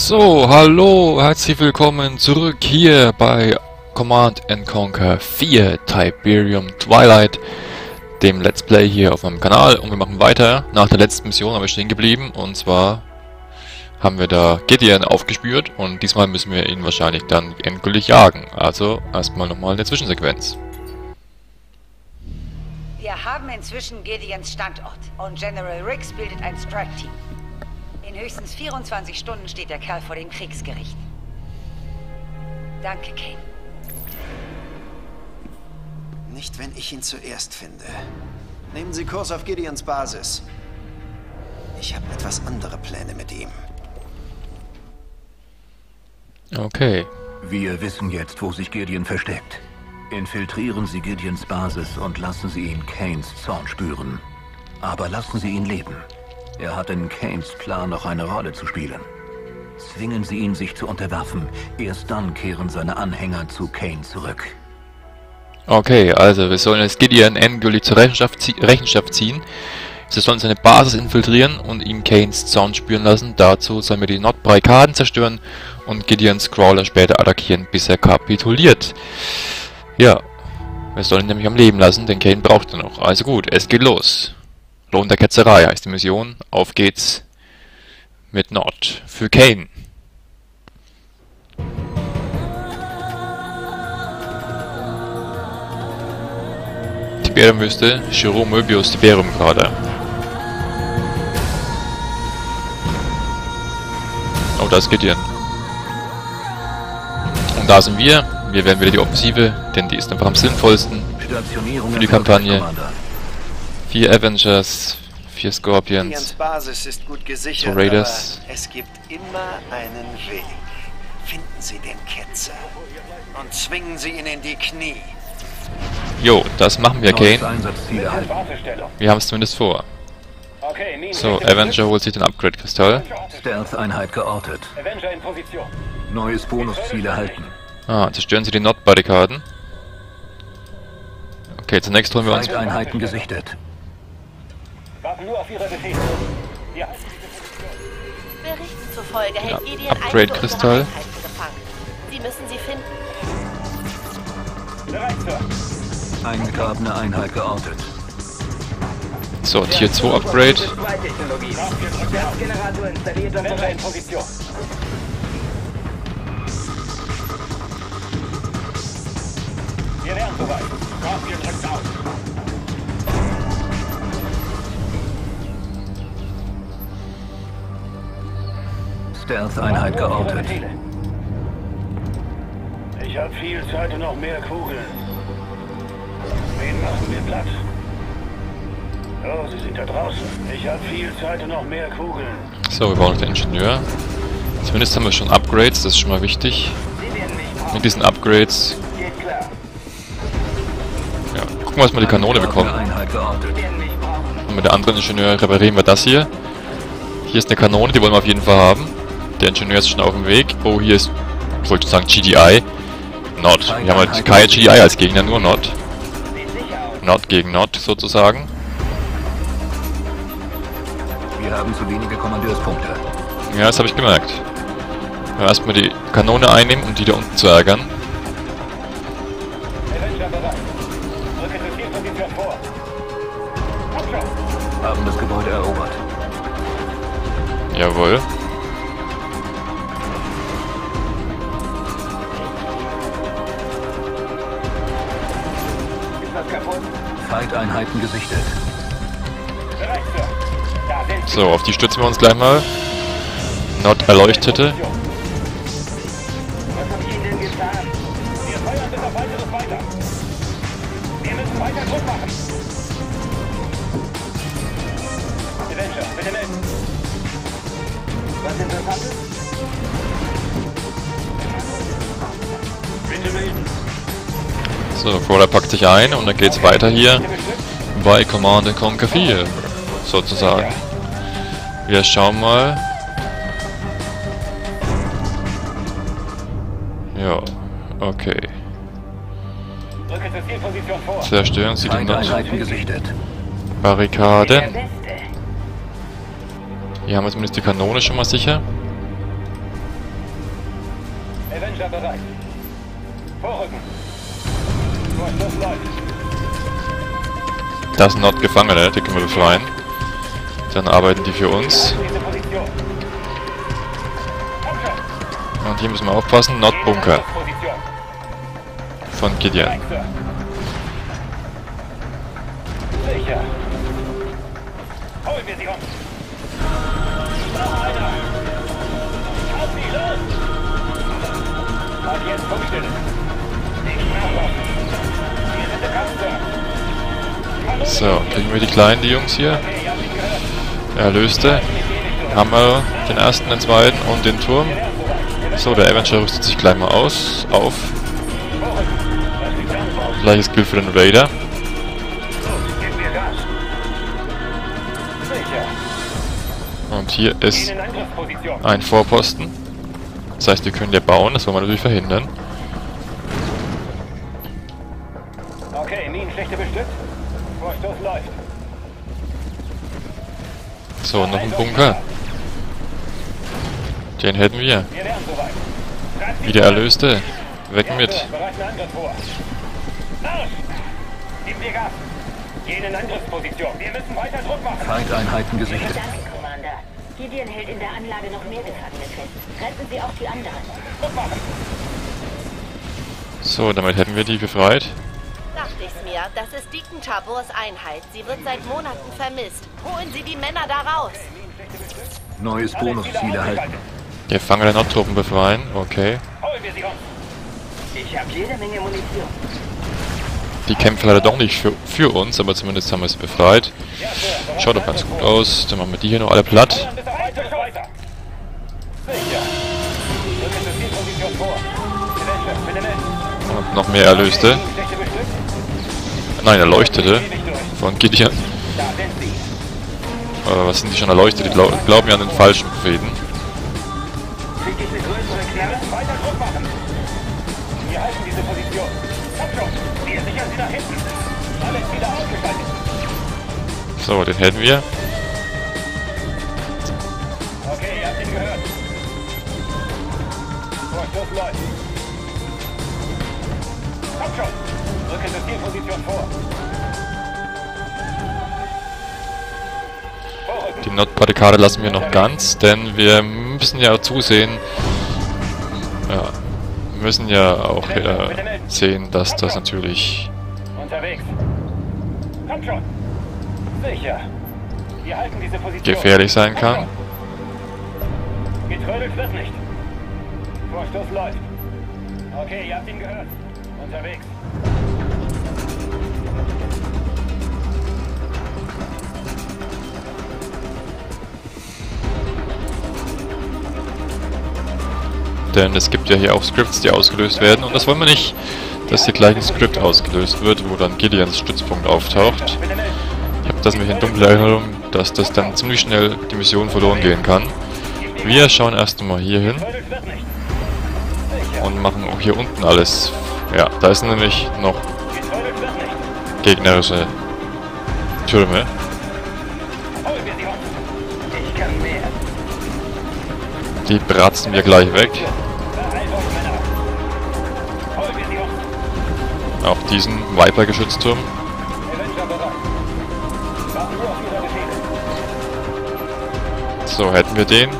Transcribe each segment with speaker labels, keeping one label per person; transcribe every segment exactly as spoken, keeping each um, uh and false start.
Speaker 1: So, hallo, herzlich willkommen zurück hier bei Command and Conquer vier Tiberium Twilight, dem Let's Play hier auf meinem Kanal, und wir machen weiter. Nach der letzten Mission haben wir stehen geblieben, und zwar haben wir da Gideon aufgespürt, und diesmal müssen wir ihn wahrscheinlich dann endgültig jagen. Also erstmal nochmal eine Zwischensequenz.
Speaker 2: Wir haben inzwischen Gideons Standort und General Riggs bildet ein Strike-Team. In höchstens vierundzwanzig Stunden steht der Kerl vor dem Kriegsgericht. Danke, Kane.
Speaker 3: Nicht, wenn ich ihn zuerst finde. Nehmen Sie Kurs auf Gideons Basis. Ich habe etwas andere Pläne mit ihm.
Speaker 1: Okay.
Speaker 4: Wir wissen jetzt, wo sich Gideon versteckt. Infiltrieren Sie Gideons Basis und lassen Sie ihn Kanes Zorn spüren. Aber lassen Sie ihn leben. Er hat in Kanes Plan noch eine Rolle zu spielen. Zwingen Sie ihn, sich zu unterwerfen. Erst dann kehren seine Anhänger zu Kane zurück.
Speaker 1: Okay, also wir sollen jetzt Gideon endgültig zur Rechenschaft, zie Rechenschaft ziehen. Wir sollen seine Basis infiltrieren und ihm Kanes Zorn spüren lassen. Dazu sollen wir die Nordbarrikaden zerstören und Gideons Crawler später attackieren, bis er kapituliert. Ja, wir sollen ihn nämlich am Leben lassen, denn Kane braucht er noch. Also gut, es geht los. Lohn der Ketzerei heißt die Mission. Auf geht's mit Nord für Kane. Tiberium-Wüste, Chiro Möbius Tiberium-Kader. Oh, da ist Gideon. Und da sind wir. Wir werden wieder die Offensive, denn die ist einfach am sinnvollsten für die Kampagne. Vier Avengers, vier Scorpions,
Speaker 3: Gideons Basis ist gut gesichert,
Speaker 1: so Raiders.
Speaker 3: aber es gibt immer einen Weg. Finden Sie den Ketzer und zwingen Sie ihn in die Knie.
Speaker 1: Jo, das machen wir, Kane. Wir haben es zumindest vor. So, Avenger holt sich den Upgrade-Kristall.
Speaker 4: Stealth-Einheit geortet. Neues Bonusziel erhalten.
Speaker 1: Ah, zerstören Sie die Nordbarrikaden. Okay, zunächst holen wir uns...
Speaker 4: Einheiten gesichtet.
Speaker 5: Warten nur auf Ihre Befehle. Ja.
Speaker 6: Berichten zufolge hält
Speaker 1: Ja,
Speaker 6: Gideon
Speaker 1: Upgrade-Kristall.
Speaker 6: einige unserer Einheiten gefangen. Sie müssen sie finden.
Speaker 5: Bereit, Sir.
Speaker 4: Eingegrabene Einheit geortet.
Speaker 1: So, Tier zwei Upgrade.
Speaker 5: Generator installiert und bereit in Position. Wir wären soweit. Scorpion drückt auf.
Speaker 4: Stealth-Einheit geortet.
Speaker 5: Ich habe viel Zeit und noch mehr Kugeln. Wen machen wir platt? Oh, Sie sind da draußen. Ich habe viel Zeit und noch mehr Kugeln.
Speaker 1: So, wir brauchen noch den Ingenieur. Zumindest haben wir schon Upgrades, das ist schon mal wichtig. Mit diesen Upgrades...
Speaker 5: Geht klar.
Speaker 1: Ja, gucken wir, was wir die Kanone bekommen.
Speaker 4: Einheit geortet.
Speaker 1: Und mit der anderen Ingenieur reparieren wir das hier. Hier ist eine Kanone, die wollen wir auf jeden Fall haben. Der Ingenieur ist schon auf dem Weg. Oh, hier ist, ich wollte sagen, G D I. Not. Wir haben halt keine G D I als Gegner, nur Not. Not gegen Not, sozusagen.
Speaker 4: Wir haben zu wenige Kommandeurspunkte.
Speaker 1: Ja, das habe ich gemerkt. Ja, erstmal die Kanone einnehmen, um die da unten zu ärgern.
Speaker 5: Avenger bereit. Rücke zur Zielposition vor. Komm schon.
Speaker 4: Haben das Gebäude erobert.
Speaker 1: Jawohl.
Speaker 5: Ist was kaputt?
Speaker 4: Fight-Einheiten gesichtet.
Speaker 5: Bereit, Sir. Da sind Sie.
Speaker 1: So, auf die stützen wir uns gleich mal. Not erleuchtete.
Speaker 5: Was habe ich Ihnen denn getan? Wir feuern bis auf weiteres weiter. Wir müssen weiter Druck machen. Avenger, bitte melden. Was Interessantes? Bitte melden.
Speaker 1: So, Crawler packt sich ein und dann geht's weiter hier bei Command and Conquer vier, sozusagen. Wir schauen mal. Ja, okay.
Speaker 5: Rücke zur Zielposition vor.
Speaker 1: Zerstören Sie die
Speaker 4: Fight-Einheiten gesichtet.
Speaker 1: Nordbarrikade. Hier haben wir zumindest die Kanone schon mal sicher.
Speaker 5: Avenger bereit. Vorrücken. Vorstoß läuft.
Speaker 1: Das sind Nord-Gefangene, die können wir befreien. Dann arbeiten die für uns.
Speaker 5: Diese Position. Komm schon.
Speaker 1: Und hier müssen wir aufpassen, Nord-Bunker
Speaker 5: Position.
Speaker 1: von Gideon.
Speaker 5: Bereit, Sir. Sicher. Holen wir sie uns. Noch einer. Auf sie, los! Und jetzt Funkstille. Nicht nachlassen. Wir sind der Kampf, Sir.
Speaker 1: So, kriegen wir die Kleinen, die Jungs hier.
Speaker 5: Okay, ich hab ihn gehört.
Speaker 1: Erlöste. Haben wir den ersten, den zweiten und den Turm. So, der Avenger rüstet sich gleich mal aus. Auf. Gleiches gilt für den Raider.
Speaker 5: Gib mir Gas. Sicher.
Speaker 1: Und hier ist
Speaker 5: In Angriffsposition.
Speaker 1: ein Vorposten. Das heißt, wir können ja bauen, das wollen wir natürlich verhindern.
Speaker 5: Okay, Minenschächte bestückt. Vorstoß läuft.
Speaker 1: So, noch ein Bunker. Den hätten wir.
Speaker 5: Wir wären soweit.
Speaker 1: Wieder Erlöste. Weg mit.
Speaker 5: Bereiten Angriff vor. Marsch! Gib mir Gas. Gehen in Angriffsposition. Wir müssen weiter Druck machen.
Speaker 4: Feindeinheiten gesichtet.
Speaker 7: Danke, Commander. Gideon hält in der Anlage noch mehr Gefangene fest. Retten Sie auch die anderen.
Speaker 5: Druck machen.
Speaker 1: So, damit hätten wir die befreit.
Speaker 6: Dachte ich's mir. Das ist Deacon Tabors Einheit. Sie wird seit Monaten vermisst. Holen Sie die Männer da raus.
Speaker 4: Neues Bonusziel erhalten.
Speaker 1: Gefangene Nordtruppen befreien. Okay.
Speaker 5: Holen wir sie uns.
Speaker 7: Ich habe jede Menge Munition.
Speaker 1: Die kämpfen leider doch nicht für, für uns, aber zumindest haben wir sie befreit. Schaut doch ganz gut aus. Dann machen wir die hier noch alle platt.
Speaker 5: Bitte weiter, weiter. Sicher. Rücken zur Zielposition vor. Gesellschaft, bitte mit.
Speaker 1: Und noch mehr Erlöste.
Speaker 5: Minenschächte bestückt.
Speaker 1: Nein, Erleuchtete. Von Gideon.
Speaker 5: Da sind sie.
Speaker 1: Oder was sind die schon Erleuchtete? Die glaub, glauben ja an den falschen Propheten.
Speaker 5: Krieg ich eine größere Knarre? Weiter Druck machen. Wir halten diese Position. Komm schon. Wir sichern sie nach hinten. Alles wieder ausgeschaltet.
Speaker 1: So, den hätten wir.
Speaker 5: Okay, ihr habt ihn gehört. Vorstoß läuft. Komm schon. Rücke zur Zielposition vor. Vorrücken.
Speaker 1: Die Nordbarrikade lassen wir noch ganz, denn wir müssen ja zusehen, ja, wir müssen ja auch äh, sehen, dass das natürlich
Speaker 5: Unterwegs. Komm schon. Sicher. Wir halten diese Position.
Speaker 1: gefährlich sein kann.
Speaker 5: Getrödelt wird nicht. Vorstoß läuft. Okay, ihr habt ihn gehört. Unterwegs.
Speaker 1: Denn es gibt ja hier auch Scripts, die ausgelöst werden. Und das wollen wir nicht, dass hier gleich ein Script ausgelöst wird, wo dann Gideons Stützpunkt auftaucht. Ich habe das nämlich in dunkler Erinnerung, dass das dann ziemlich schnell die Mission verloren gehen kann. Wir schauen erst einmal hier hin
Speaker 5: Getrödelt wird nicht.
Speaker 1: und machen auch hier unten alles. Ja, da ist nämlich noch
Speaker 5: Getrödelt wird nicht.
Speaker 1: gegnerische Türme.
Speaker 5: Holen wir sie uns. Ich kann mehr.
Speaker 1: Die bratzen wir gleich weg.
Speaker 5: Beeilt euch, Männer. Holen wir sie uns.
Speaker 1: Auch diesen Viper-Geschützturm.
Speaker 5: Avenger bereit. Warten nur auf ihre Befehle.
Speaker 1: So, hätten wir den.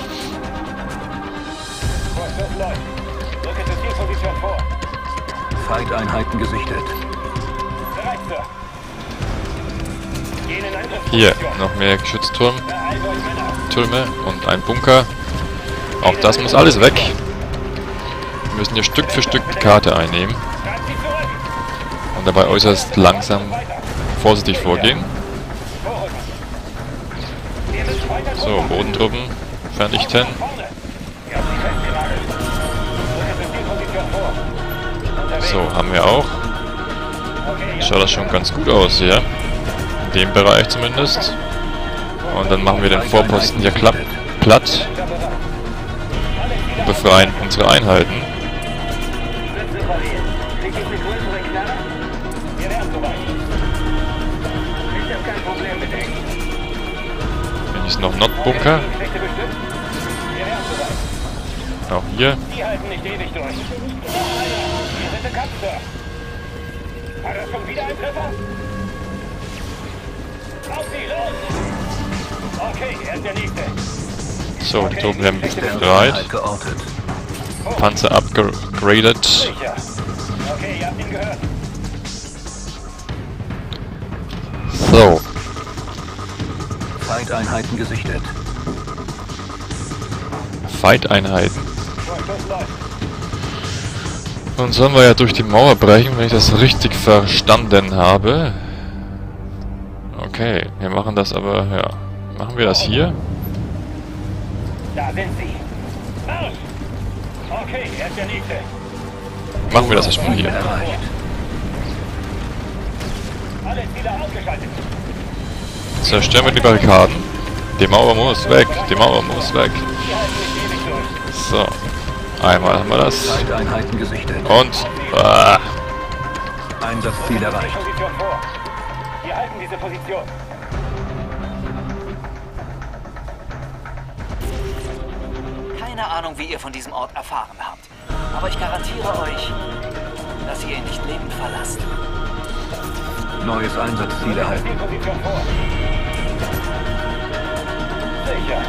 Speaker 5: Vorstoß läuft. Rücke zur Zielposition vor.
Speaker 4: Feindeinheiten gesichtet.
Speaker 5: Bereit, Sir. Gehen in Angriffsposition.
Speaker 1: Hier, noch mehr Geschützturm.
Speaker 5: Beeilt euch, Männer.
Speaker 1: Türme und ein Bunker. Auch das muss alles weg. Wir müssen hier Stück für Stück die Karte einnehmen
Speaker 5: Treibt sie zurück.
Speaker 1: und dabei äußerst langsam vorsichtig vorgehen.
Speaker 5: Vorrücken. Wir müssen weiter Druck
Speaker 1: So,
Speaker 5: machen.
Speaker 1: Bodentruppen vernichten.
Speaker 5: Vorne. Ihr habt sie festgenagelt. Rücke zur Zielposition vor. Unterwegs.
Speaker 1: So, haben wir auch.
Speaker 5: Okay,
Speaker 1: Schaut das schon ganz gut aus hier. In dem Bereich zumindest. Und dann machen wir den Vorposten hier klapp, platt
Speaker 5: Avenger bereit.
Speaker 1: und befreien unsere Einheiten.
Speaker 5: Sitze verlieren. Krieg ich eine größere Knarre? Wir wären soweit. Ich hab kein Problem mit Eng.
Speaker 1: Hier ist noch Nordbunker.
Speaker 5: Minenschächte bestückt? Wir wären
Speaker 1: Auch hier.
Speaker 5: Die halten nicht ewig durch. Noch einer! Wir sind der Kampfsir. Hat er schon wieder einen Treffer? Auf sie, los! Okay, er ist der Nächste.
Speaker 1: So, die Truppen werden
Speaker 4: Einheit
Speaker 1: bereit.
Speaker 4: geortet.
Speaker 1: Panzer upgraded.
Speaker 5: Sicher. Okay, ihr habt ihn gehört.
Speaker 1: So.
Speaker 4: Feindeinheiten gesichtet.
Speaker 1: Fight-Einheiten.
Speaker 5: Vorstoß läuft.
Speaker 1: Nun sollen wir ja durch die Mauer brechen, wenn ich das richtig verstanden habe. Okay, wir machen das aber, ja. Machen wir das hier?
Speaker 5: Da sind sie. Los! Okay, er ist der Nächste.
Speaker 1: Machen wir das erstmal hier.
Speaker 4: Erreicht.
Speaker 5: Alle Ziele ausgeschaltet.
Speaker 1: Zerstören wir die Barrikaden. Die Mauer muss weg, die Mauer muss weg.
Speaker 5: Die halten nicht ewig durch.
Speaker 1: So, einmal haben wir das.
Speaker 4: Feindeinheiten gesichtet.
Speaker 1: Und, ah,
Speaker 4: Einsatzziel erreicht.
Speaker 5: Position vor. Wir halten diese Position.
Speaker 8: Keine Ahnung, wie ihr von diesem Ort erfahren habt. Aber ich garantiere euch, dass ihr ihn nicht lebend verlasst.
Speaker 4: Neues Einsatzziel
Speaker 5: Die
Speaker 4: erhalten.
Speaker 5: Position vor. Sicher.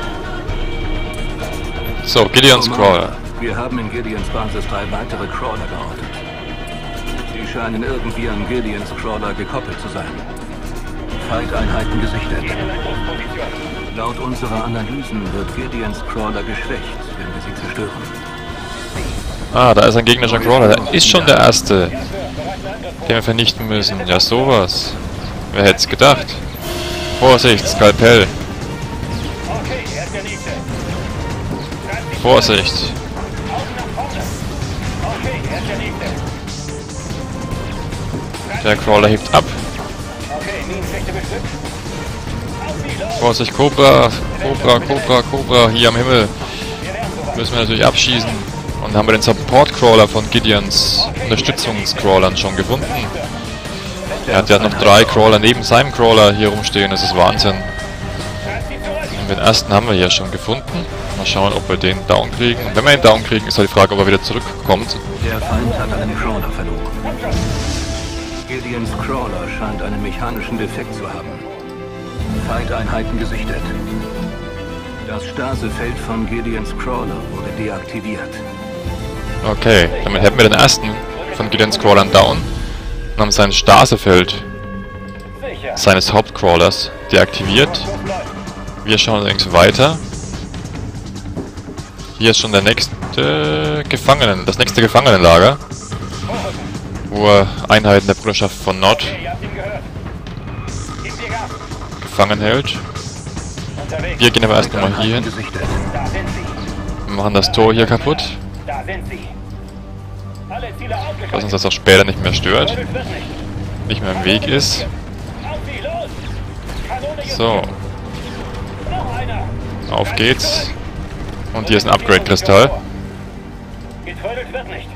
Speaker 1: so, Gideon's Crawler.
Speaker 4: Wir haben in Gideons Basis drei weitere Crawler geortet. Sie scheinen irgendwie an Gideons Crawler gekoppelt zu sein. Feindeinheiten gesichtet.
Speaker 5: Gehen in Angriffsposition.
Speaker 4: Laut unserer Analysen wird Gideons Crawler geschwächt, wenn wir sie zerstören.
Speaker 1: Ah, da ist ein gegnerischer Crawler. Da ist schon der erste, den wir vernichten müssen. Ja, sowas. Wer hätte es gedacht? Vorsicht, Skalpell.
Speaker 5: Okay, er ist der Nächste.
Speaker 1: Vorsicht.
Speaker 5: Außen nach vorne. Okay, er ist der Nächste.
Speaker 1: Der Crawler hebt ab.
Speaker 5: Okay, Minenfläche bestückt. Auf sie, los!
Speaker 1: Vorsicht, Cobra. Cobra, Cobra, Cobra. Hier am Himmel. Müssen wir natürlich abschießen. Und dann haben wir den Support-Crawler von Gideons Unterstützungscrawlern schon gefunden. Er hat ja noch drei Crawler neben seinem Crawler hier rumstehen. Das ist Wahnsinn. Und den ersten haben wir hier schon gefunden. Mal schauen, ob wir den down kriegen. Und wenn wir ihn down kriegen, ist halt die Frage, ob er wieder zurückkommt.
Speaker 4: Der Feind hat einen Crawler verloren. Gideons Crawler scheint einen mechanischen Defekt zu haben. Feindeinheiten gesichtet. Das Stasefeld von Gideons Crawler wurde deaktiviert.
Speaker 1: Okay, damit hätten wir den ersten von Gideons Crawlern down. Und haben sein Stasefeld
Speaker 5: Sicher.
Speaker 1: seines Hauptcrawlers deaktiviert. Wir schauen allerdings weiter. Hier ist schon der nächste Gefangenen, das nächste Gefangenenlager, wo er Einheiten der Bruderschaft von Nord
Speaker 5: Ihr habt ihn gehört. Gebt ihr Gas.
Speaker 1: gefangen hält.
Speaker 5: Unterwegs.
Speaker 1: Wir gehen aber erst nochmal hier hin.
Speaker 4: Gesichtet.
Speaker 5: Da sind sie.
Speaker 1: Wir machen das Tor hier kaputt,
Speaker 5: Da sind sie. Alle Ziele ausgeschaltet.
Speaker 1: dass uns das auch später nicht mehr stört,
Speaker 5: Getötet wird nicht.
Speaker 1: nicht mehr im Weg ist.
Speaker 5: Auf sie, los! Kanone
Speaker 1: So,
Speaker 5: Noch einer.
Speaker 1: auf geht's. Und hier ist ein Upgrade-Kristall.
Speaker 5: Getrödelt wird nicht.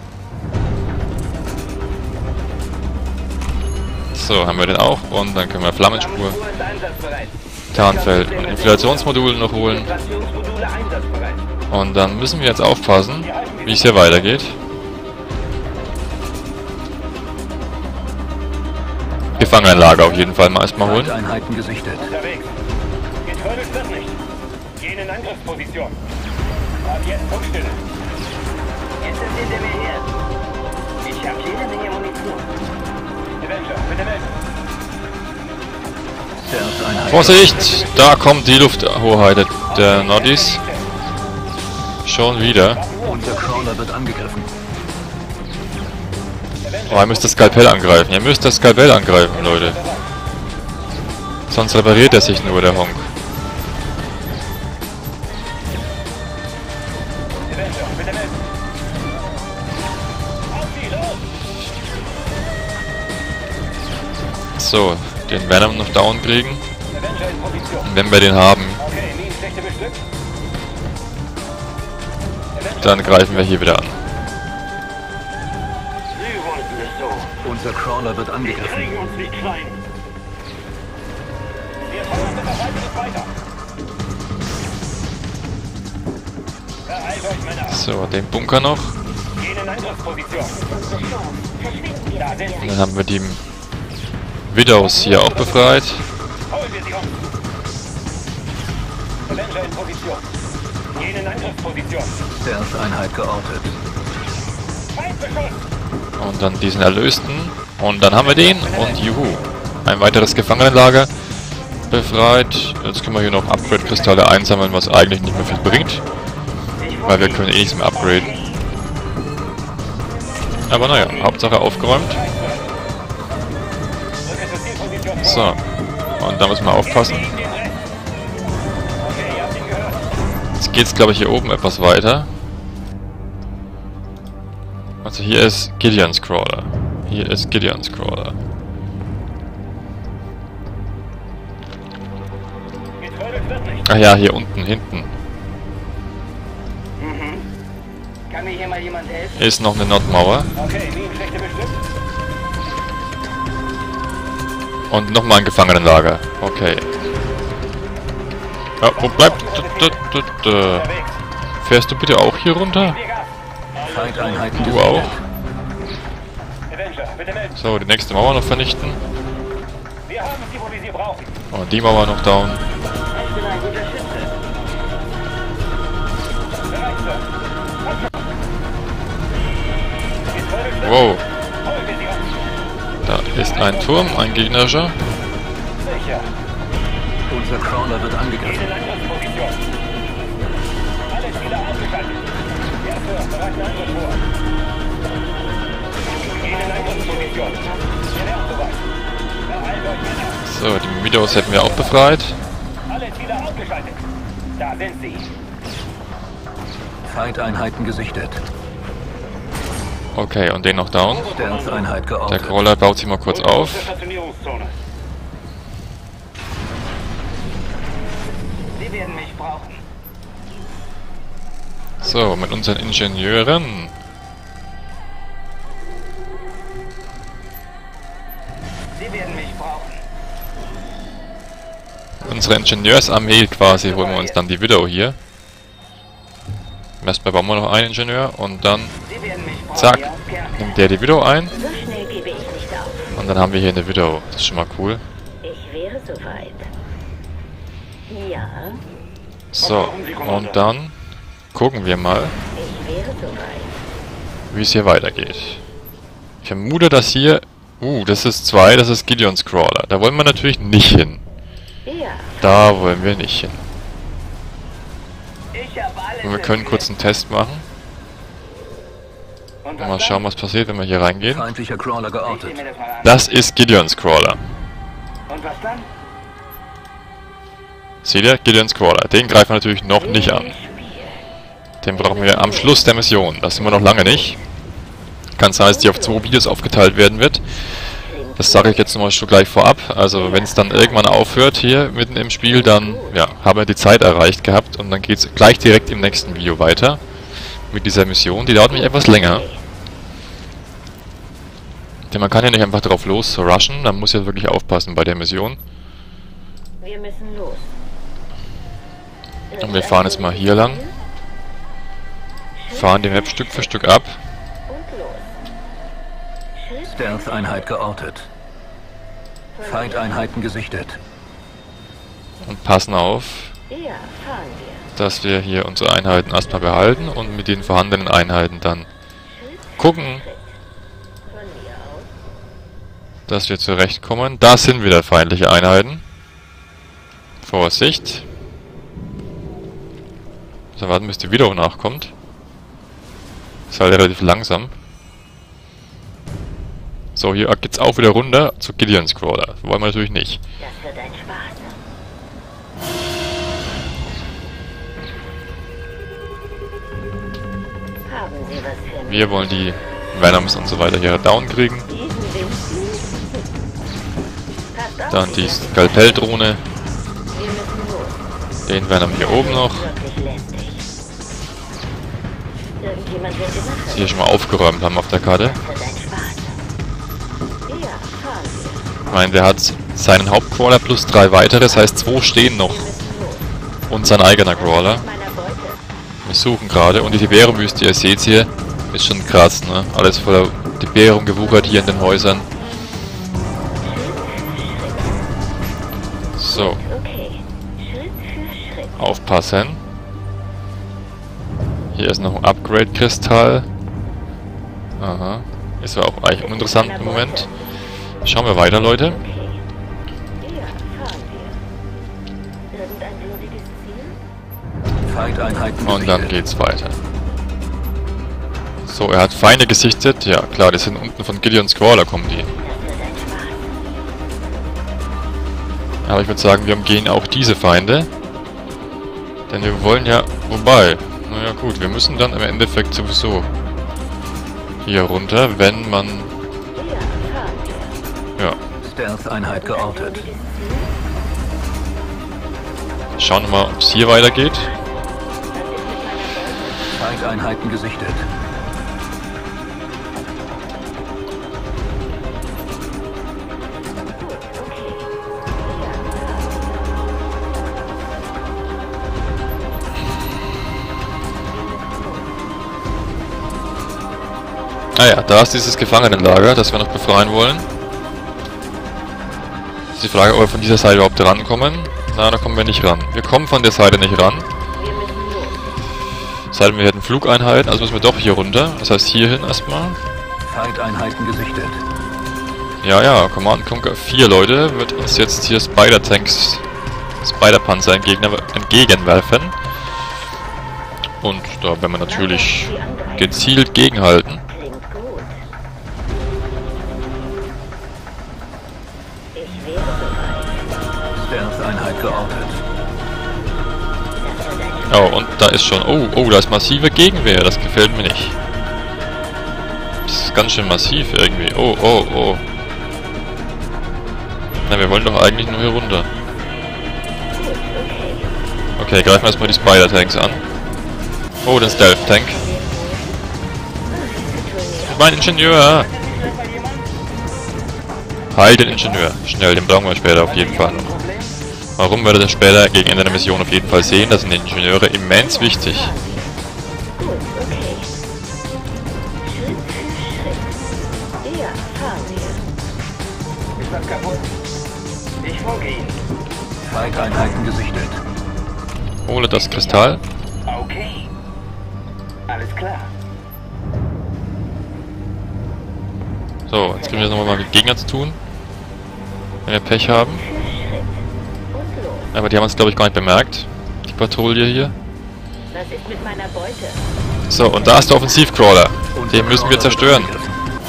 Speaker 1: So, haben wir den auch. Und dann können wir Flammenspur,
Speaker 5: Flammenspur ist einsatzbereit.
Speaker 1: Tarnfeld und Infiltrationsmodule noch holen.
Speaker 5: Infiltrationsmodule einsatzbereit.
Speaker 1: Und dann müssen wir jetzt aufpassen, wie es hier weitergeht. Gefangenenlager auf jeden Fall mal erstmal holen.
Speaker 4: Feindeinheiten gesichtet.
Speaker 5: Unterwegs. Getrödelt wird nicht. Gehen in Angriffsposition. Ab jetzt Funkstille.
Speaker 7: Jetzt sind hinter mir her. Ich habe jede Menge Munition.
Speaker 5: Avenger, bitte melden.
Speaker 4: Stealth-Einheiten.
Speaker 1: Vorsicht! Da kommt die Lufthoheit der, der Nordis. Schon wieder.
Speaker 4: Unser Crawler wird angegriffen.
Speaker 1: Oh, ihr müsst das Skalpell angreifen. Ihr müsst das Skalpell angreifen, Leute. Sonst repariert er sich nur, der Honk.
Speaker 5: Avenger, bitte melden. Auf sie, los!
Speaker 1: So, den Venom noch down kriegen.
Speaker 5: Avenger in Position.
Speaker 1: Und wenn wir den haben,
Speaker 5: Okay, Minenfläche bestückt.
Speaker 1: dann greifen wir hier wieder an.
Speaker 5: Sie wollten es so.
Speaker 4: Unser Crawler wird
Speaker 5: Wir
Speaker 4: angegriffen.
Speaker 5: kriegen uns nicht klein. Wir feuern mit der Seite nicht weiter. Beeilt euch, Männer.
Speaker 1: So, den Bunker noch.
Speaker 5: Gehen in Angriffsposition. Da sind sie.
Speaker 1: Dann haben wir die Widows hier auch befreit.
Speaker 5: Holen wir sie um. Avenger in Position. Gehen in Angriffsposition.
Speaker 4: Stealth-Einheit geortet.
Speaker 5: Feindbeschuss.
Speaker 1: Und dann diesen Erlösten. Und dann haben wir den. Und juhu. Ein weiteres Gefangenenlager befreit. Jetzt können wir hier noch Upgrade-Kristalle einsammeln, was eigentlich nicht mehr viel bringt. Weil wir können eh nichts mehr upgraden. Aber naja, Hauptsache aufgeräumt. So. Und da müssen wir aufpassen. Jetzt geht's, glaube ich, hier oben etwas weiter. Also hier ist Gideon's Crawler. Hier ist Gideon's Crawler. Ach ja, hier unten, hinten.
Speaker 5: Mhm. Kann mir hier mal jemand helfen?
Speaker 1: Ist noch eine Nordmauer.
Speaker 5: Okay, Minenschächte bestimmt.
Speaker 1: Und nochmal ein Gefangenenlager. Okay. Ja, wo bleibt... D -d -d -d Fährst du bitte auch hier runter?
Speaker 4: Feindeinheiten
Speaker 1: Du auch?
Speaker 5: Avenger, bitte melden.
Speaker 1: So, die nächste Mauer noch vernichten.
Speaker 5: Wir haben sie, wo wir sie brauchen.
Speaker 1: Und die Mauer noch down.
Speaker 7: Ich bin ein guter Schütze.
Speaker 5: Bereit, Sir.
Speaker 1: Wow.
Speaker 5: Holen wir sie um.
Speaker 1: Da ist ein Turm, ein gegnerischer.
Speaker 5: Sicher.
Speaker 4: Unser Crawler wird
Speaker 5: Gehen
Speaker 4: angegriffen.
Speaker 5: in Angriffsposition. Alles wieder ausgeschaltet. Ja, Sir, bereiten Angriff vor. Gehen in Angriffsposition. Wir wären soweit. Beeilt euch, Männer.
Speaker 1: So, die Widows hätten wir auch befreit.
Speaker 5: Alles wieder ausgeschaltet. Da sind sie.
Speaker 4: Feindeinheiten gesichtet.
Speaker 1: Okay, und den noch down.
Speaker 4: Stealth-Einheit
Speaker 1: Der
Speaker 4: geortet.
Speaker 1: Crawler baut sich mal kurz auf.
Speaker 5: Stationierungszone. Sie werden mich brauchen.
Speaker 1: So, mit unseren Ingenieuren.
Speaker 5: Sie werden mich brauchen.
Speaker 1: Unsere Ingenieursarmee quasi holen wir uns dann die Widow hier. Erstmal bauen wir noch einen Ingenieur und dann
Speaker 5: Sie werden mich brauchen.
Speaker 1: zack,
Speaker 5: Ja, gerne.
Speaker 1: nimmt der die Widow ein.
Speaker 7: So schnell gebe ich nicht auf.
Speaker 1: Und dann haben wir hier eine Widow. Das ist schon mal cool.
Speaker 7: Ich wäre soweit. Ja,
Speaker 1: So, und dann gucken wir mal,
Speaker 7: ich wäre soweit.
Speaker 1: wie es hier weitergeht. Ich vermute, dass hier... Uh, das ist zwei, das ist Gideon's Crawler. Da wollen wir natürlich nicht hin.
Speaker 7: Ja,
Speaker 1: Da wollen wir nicht hin.
Speaker 5: Ich hab alles.
Speaker 1: Und wir können kurz einen Test machen.
Speaker 5: Und
Speaker 1: Mal schauen, was passiert, wenn wir hier reingehen.
Speaker 4: Feindlicher Crawler geortet.
Speaker 5: Mir das mal an.
Speaker 1: Das ist Gideon's Crawler.
Speaker 5: Und was dann?
Speaker 1: Seht ihr? Gideon's Crawler. Den greifen wir natürlich noch nicht an. Den brauchen wir am Schluss der Mission. Das sind wir noch lange nicht. Kann sein, dass die auf zwei Videos aufgeteilt werden wird. Das sage ich jetzt nochmal schon gleich vorab. Also wenn es dann irgendwann aufhört hier mitten im Spiel, dann ja, haben wir die Zeit erreicht gehabt. Und dann geht es gleich direkt im nächsten Video weiter. Mit dieser Mission. Die dauert nämlich etwas länger. Denn man kann ja nicht einfach drauf los so rushen. Man muss ja wirklich aufpassen bei der Mission.
Speaker 7: wir müssen los.
Speaker 1: Und wir fahren jetzt mal hier lang. Fahren die Map Stück für Stück ab.
Speaker 7: Und los.
Speaker 4: Stealth-Einheit geortet. Feindeinheiten gesichtet.
Speaker 1: Und passen auf,
Speaker 7: Ja, fahren wir.
Speaker 1: dass wir hier unsere Einheiten erstmal behalten und mit den vorhandenen Einheiten dann gucken,
Speaker 7: Von mir aus.
Speaker 1: dass wir zurechtkommen. Da sind wieder feindliche Einheiten. Vorsicht. So, warten, bis die Widow nachkommt. Ist halt relativ langsam. So, hier geht's auch wieder runter zu Gideon's Crawler. Wollen wir natürlich nicht.
Speaker 7: Das wird ein Spaß. Haben Sie was für mich?
Speaker 1: Wir wollen die Venoms und so weiter hier down kriegen.
Speaker 7: Diesen Wind. Passt auf,
Speaker 1: Dann die
Speaker 7: wir
Speaker 1: Skalpelldrohne.
Speaker 7: müssen los.
Speaker 1: Den Venom hier oben noch.
Speaker 7: Wirklich lästig. Irgendjemand wird die Sache.
Speaker 1: Die hier schon mal aufgeräumt haben auf der Karte.
Speaker 7: Das wird ein Spaß. Ja, fahren wir.
Speaker 1: Ich meine, der hat seinen Hauptcrawler plus drei weitere, das heißt zwei stehen noch.
Speaker 7: Wir müssen los.
Speaker 1: Und sein eigener Crawler.
Speaker 7: Meiner Beute.
Speaker 1: Wir untersuchen gerade. Und die Tiberium-Wüste, ihr seht hier, ist schon krass, ne? Alles voller Tiberium gewuchert hier in den Häusern. So. Aufpassen. Hier ist noch ein Upgrade-Kristall. Aha. Ist aber auch eigentlich uninteressant im Moment. Schauen wir weiter, Leute. Und dann geht's weiter. So, er hat Feinde gesichtet. Ja, klar, die sind unten von Gideons Crawler, kommen die. Aber ich würde sagen, wir umgehen auch diese Feinde. Denn wir wollen ja... Wobei... Naja gut, wir müssen dann im Endeffekt sowieso hier runter, wenn man... Ja.
Speaker 4: Stealth-Einheit geortet.
Speaker 1: Schauen wir mal, ob es hier weitergeht.
Speaker 4: Feindeinheiten gesichtet.
Speaker 1: Ah ja, da ist dieses Gefangenenlager, das wir noch befreien wollen. Ist die Frage, ob wir von dieser Seite überhaupt rankommen. Na, da kommen wir nicht ran. Wir kommen von der Seite nicht ran. Sei denn, wir hätten Flugeinheiten, also müssen wir doch hier runter. Das heißt, hierhin erstmal.
Speaker 4: Feindeinheiten gesichtet.
Speaker 1: Ja, ja, Command Conquer vier, Leute, wird uns jetzt hier Spider-Tanks, Spider-Panzer entgegenwerfen. Und da werden wir natürlich gezielt gegenhalten.
Speaker 4: Stealth-Einheit geortet.
Speaker 1: Oh, und da ist schon... Oh, oh, da ist massive Gegenwehr. Das gefällt mir nicht. Das ist ganz schön massiv irgendwie. Oh, oh, oh. Na, wir wollen doch eigentlich nur hier runter. Okay, greifen wir erstmal die Spider-Tanks an. Oh, den Stealth-Tank. Mein Ingenieur! Heil den Ingenieur. Schnell, den brauchen wir später auf jeden Fall noch. Warum werdet ihr später gegen Ende der Mission auf jeden Fall sehen? Das sind die Ingenieure immens wichtig.
Speaker 5: Ist was kaputt? Ich folge Ihnen.
Speaker 4: Feindeinheiten gesichtet.
Speaker 1: Hole das Kristall.
Speaker 5: Okay. Alles klar.
Speaker 1: So, jetzt kriegen wir jetzt nochmal mit Gegner zu tun. Wenn wir Pech haben. Aber die haben uns, glaube ich, gar nicht bemerkt. Die Patrouille hier.
Speaker 7: Was ist mit meiner Beute?
Speaker 1: So, und da ist der Offensivcrawler. Den müssen wir zerstören.
Speaker 5: Was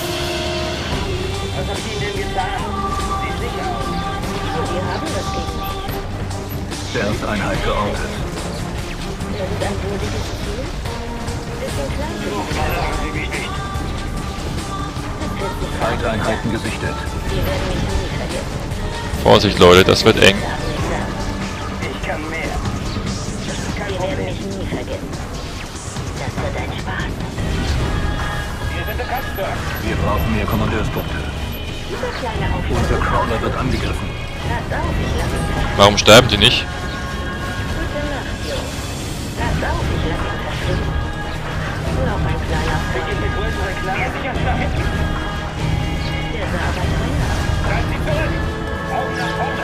Speaker 5: habt ihr denn getan? Sieht sicher aus.
Speaker 7: Wir haben das gegen mich.
Speaker 4: Stealth-Einheit geortet.
Speaker 7: Irgendein würdiges Ziel? Bisschen klein für die
Speaker 5: Alle haben Sie mich nicht.
Speaker 4: Feindeinheiten gesichtet.
Speaker 7: Wir werden mich nie vergessen.
Speaker 1: Vorsicht, Leute, das wird eng.
Speaker 5: Ich kann mehr. Das ist kein
Speaker 7: Wir werden
Speaker 5: Problem.
Speaker 7: mich nie vergessen. Das wird ein Spaß.
Speaker 5: Wir sind bekannt, Sir.
Speaker 4: Wir brauchen mehr Kommandeurspunkte.
Speaker 7: Dieser kleine Aufschlag.
Speaker 4: Unser Crawler wird angegriffen.
Speaker 7: Passt auf, ich lasse ihn verschwinden.
Speaker 1: Warum sterben die nicht?
Speaker 7: Gute Nacht, Jungs. Passt auf, ich lasse ihn verschwinden. Noch ein kleiner
Speaker 5: Gibt
Speaker 7: Freund.
Speaker 5: es eine größere Knarre? Sicher nach hinten.
Speaker 7: Der sah aber teuer aus.
Speaker 5: Bleiben Sie zurück. Auf nach vorne.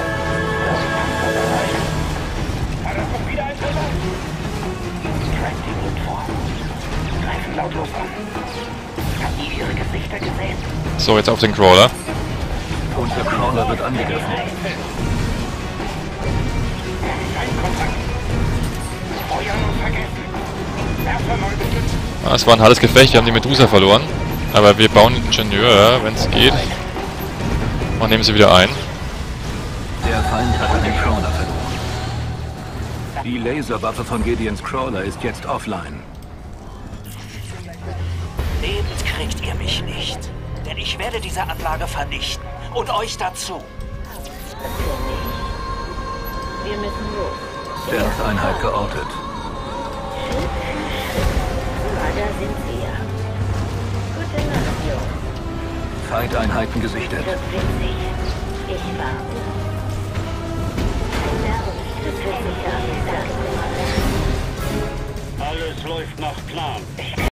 Speaker 5: Ah, da kommt wieder ein Treffer. Treibt die Wut vor. Greifen lautlos an. Habt ihr ihre Gesichter gesehen?
Speaker 1: So, jetzt auf den Crawler.
Speaker 4: Unser Crawler wird angegriffen.
Speaker 5: Kein Kontakt. Feuer nur vergessen. Werfer neu bestützt.
Speaker 1: Ah, es war ein hartes Gefecht, wir haben die Medusa verloren. Aber wir bauen den Ingenieur, wenn es geht. Und nehmen sie wieder ein.
Speaker 4: Der Feind hat einen Crawler verloren. Die Laserwaffe von Gideons Crawler ist jetzt offline.
Speaker 8: Lebend kriegt ihr mich nicht. Denn ich werde diese Anlage vernichten. Und euch dazu.
Speaker 7: Wir müssen los.
Speaker 4: Stealth-Einheit geortet.
Speaker 7: Ah, da sind wir. Gute Nacht, Jungs.
Speaker 4: Feindeinheiten gesichtet.
Speaker 7: Wird witzig. Ich warte. Das wird sicher alles sagen.
Speaker 5: Alles läuft nach Plan.